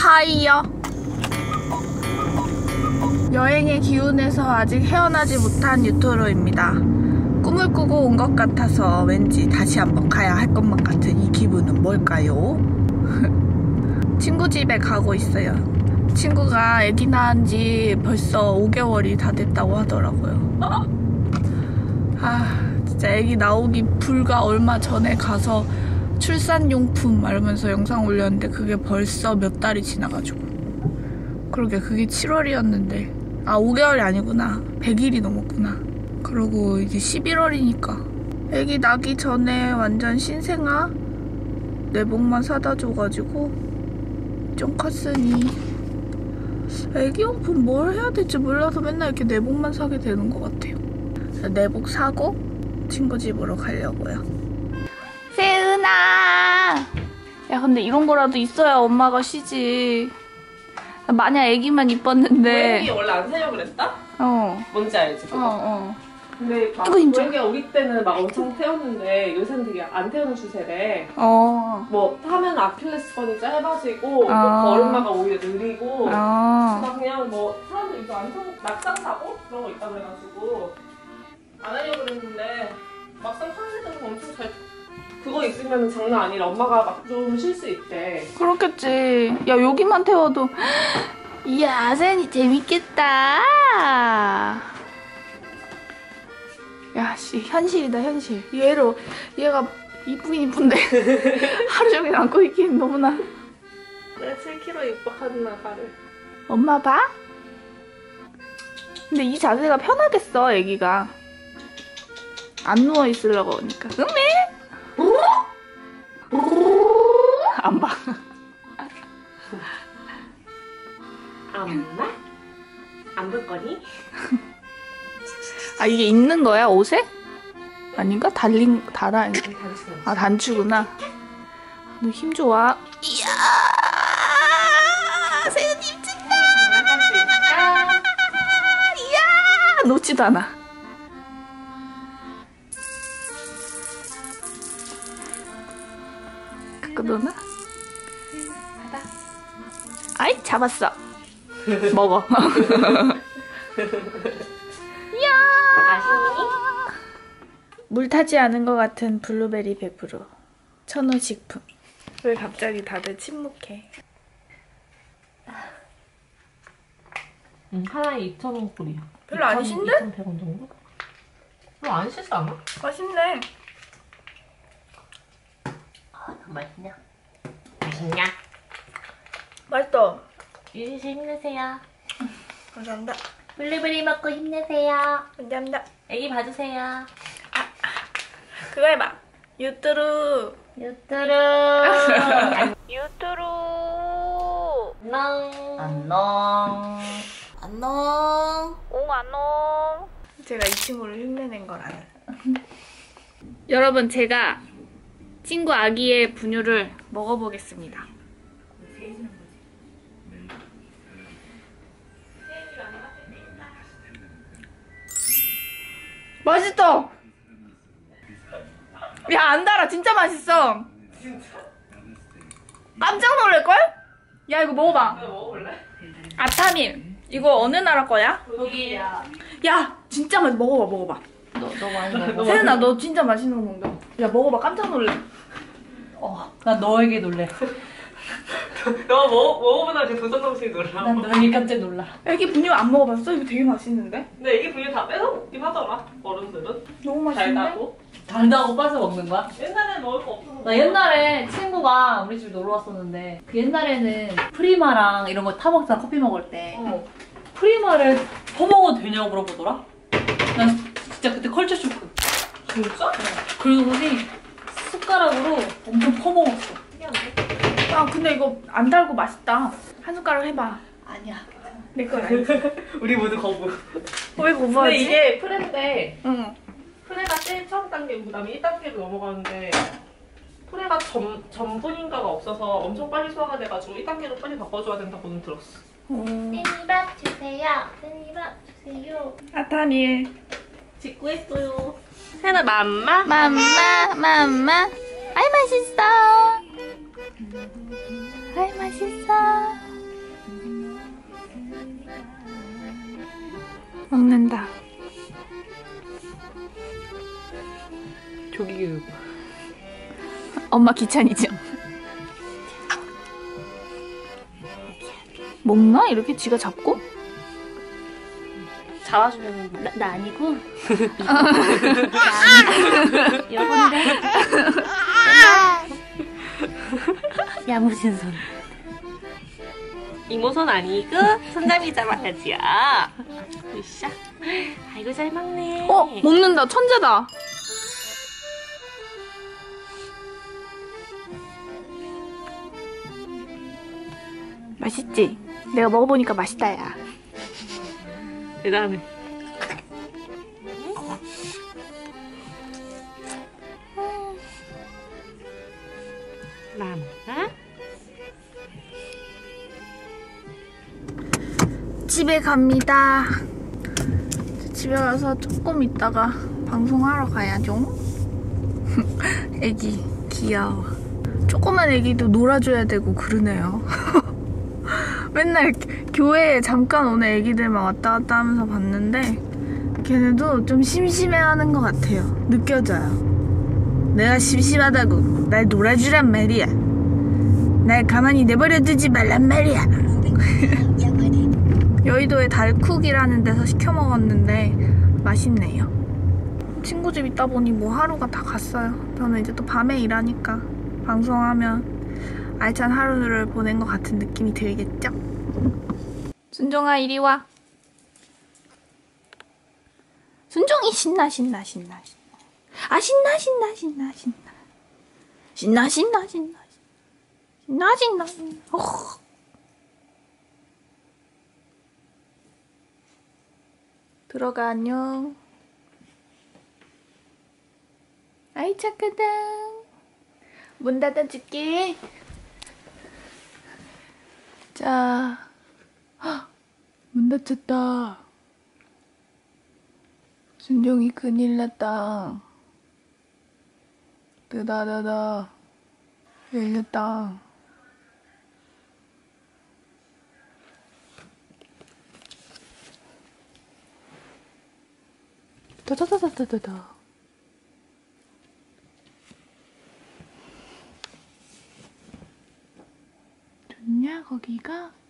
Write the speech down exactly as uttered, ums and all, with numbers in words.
하이요. 여행의 기운에서 아직 헤어나지 못한 유토로입니다. 꿈을 꾸고 온 것 같아서 왠지 다시 한번 가야 할 것만 같은 이 기분은 뭘까요? 친구 집에 가고 있어요. 친구가 아기 낳은 지 벌써 오 개월이 다 됐다고 하더라고요. 아, 진짜 아기 나오기 불과 얼마 전에 가서 출산용품 말하면서 영상 올렸는데 그게 벌써 몇 달이 지나가지고. 그러게 그게 칠월이었는데 아 오 개월이 아니구나. 백 일이 넘었구나. 그러고 이제 십일월이니까 아기 나기 전에 완전 신생아 내복만 사다 줘가지고 좀 컸으니 애기용품 뭘 해야 될지 몰라서 맨날 이렇게 내복만 사게 되는 것 같아요. 내복 사고 친구 집으로 가려고요. 세은아! 야 근데 이런 거라도 있어야 엄마가 쉬지. 마냥 애기만 이뻤는데 고양이 원래 안 사려고 그랬다? 어. 뭔지 알지? 그거? 어, 어. 근데 막 고양이가 우리 때는 막 엄청 태웠는데 요새는 되게 안 태우는 추세래. 어. 뭐 타면 아킬레스건이 짧아지고 아. 뭐 걸음마가 오히려 느리고 아. 막 그냥 뭐 사람들 이거 안 타고 낙상 사고 그런 거 있다 그래가지고 안 하려고 그랬는데 막상 타는 데는 엄청 잘 그거 있으면 장난 아니라 엄마가 막 좀 쉴 수 있대. 그렇겠지. 야 여기만 태워도 이야 세연이 재밌겠다. 야씨 현실이다 현실. 얘로 얘가 이쁘긴 이쁜데 하루 종일 안고 있기엔 너무나. 내가 칠 킬로그램 육박하는 나가를. 엄마 봐? 근데 이 자세가 편하겠어 애기가. 안 누워 있으려고 하니까. 음미? 안 봐. 안 봐? 안 볼 거니? 아 이게 있는 거야 옷에? 아닌가? 달린 달아. 단추. 아 단추구나. 너 힘 좋아. 이야 세연이 힘준다. 이야 놓지도 않아. 갖고 노나? 받아. 아이 잡았어. 먹어. 이야. 아시니? 물 타지 않은 것 같은 블루베리 백 퍼센트 천우 식품. 왜 갑자기 다들 침묵해? 응, 하나에 이천 원 꼴이야. 별로 안 신데? 이천백 원 정도? 별로 안 실수 않아? 맛있네. 아, 맛있냐? 맛있냐? 맛있어. 유진 씨 힘내세요. 감사합니다. 블루베리 먹고 힘내세요. 감사합니다. 애기 봐주세요. 그거 해봐. 유뚜루. 유뚜루. 유뚜루. 안녕. 안녕. 안녕. 옹 안녕. 제가 이 친구를 흉내낸 걸 아는. 여러분 제가 친구 아기의 분유를 먹어보겠습니다. 맛있어. 야 안 달아. 진짜 맛있어. 진짜? 깜짝 놀랄걸? 야 이거 먹어봐. 내가 먹어볼래? 아타밀. 이거 어느 나라 거야? 독일이야. 야 진짜 맛있어. 먹어봐 먹어봐. 너, 너 많이 먹어. 세연아 너 진짜 맛있는 거 먹는다. 야 먹어봐. 깜짝 놀래. 어, 난 너에게 놀래. 너 먹, 먹어보다 지금 도전 정신이 놀라. 난 너에게 깜짝 놀라. 애기 분유 안 먹어봤어? 이거 되게 맛있는데? 근데 애기 분유 다 뺏어 먹긴 하더라. 어른들은. 너무 맛있는데? 달다고. 달다고 빠져 먹는 거야? 옛날에 먹을 거 없어서. 나 옛날에 친구가 우리 집 놀러 왔었는데 그 옛날에는 프리마랑 이런 거 타먹잖아 커피 먹을 때. 어. 프리마를 퍼먹어도 되냐고 물어보더라? 난 진짜 그때 컬처 쇼크. 진짜? 그러더니 숟가락으로 엄청 퍼먹었어. 신기한데? 아 근데 이거 안 달고 맛있다. 한 숟가락 해봐. 아니야. 내 건 아니지. 우리 모두 거부. 왜 근데 고부하지? 이게 프레인데 응. 프레가 제일 처음 단계고 그다음에 일 단계로 넘어가는데 프레가 전, 전분인가가 없어서 엄청 빨리 소화가 돼가지고 일 단계로 빨리 바꿔줘야 된다고는 들었어. 깻잎밥 주세요. 깻잎밥 주세요. 아타밀. 직구했어요. 세나 맘마? 맘마 맘마. 아이 맛있어. 아이 맛있어. 먹는다. 조기 교육. 엄마 귀차니죠? 먹나? 이렇게 지가 잡고? 잡아주면 나, 나 아니고. 나 아니고. 여본데. 야무진 손. 이모손 아니고 손잡이 잡아야지요. 으쌰. 아이고 잘 먹네. 어? 먹는다. 천재다. 맛있지? 내가 먹어보니까 맛있다, 야. 대단해. 나나? 집에 갑니다. 집에 가서 조금 있다가 방송하러 가야죠. 애기 귀여워. 조그만 애기도 놀아줘야 되고 그러네요. 맨날 교회에 잠깐 오는 애기들만 왔다 갔다 하면서 봤는데 걔네도 좀 심심해하는 것 같아요. 느껴져요. 내가 심심하다고 날 놀아주란 말이야. 날 가만히 내버려 두지 말란 말이야. 여의도의 달쿡이라는 데서 시켜 먹었는데 맛있네요. 친구 집 있다 보니 뭐 하루가 다 갔어요. 저는 이제 또 밤에 일하니까 방송하면 알찬 하루를 보낸 것 같은 느낌이 들겠죠? 순종아 이리 와. 순종이 신나 신나 신나 신나. 아 신나 신나 신나 신나. 신나 신나 신나 신나 신나 신나. 어. 들어가 안녕. 아이 착하다. 문 닫아줄게. 자, 헉, 문 닫혔다. 순종이 큰일 났다. 뜨다다다. 열렸다. 다다다다다다. 좋냐 거기가?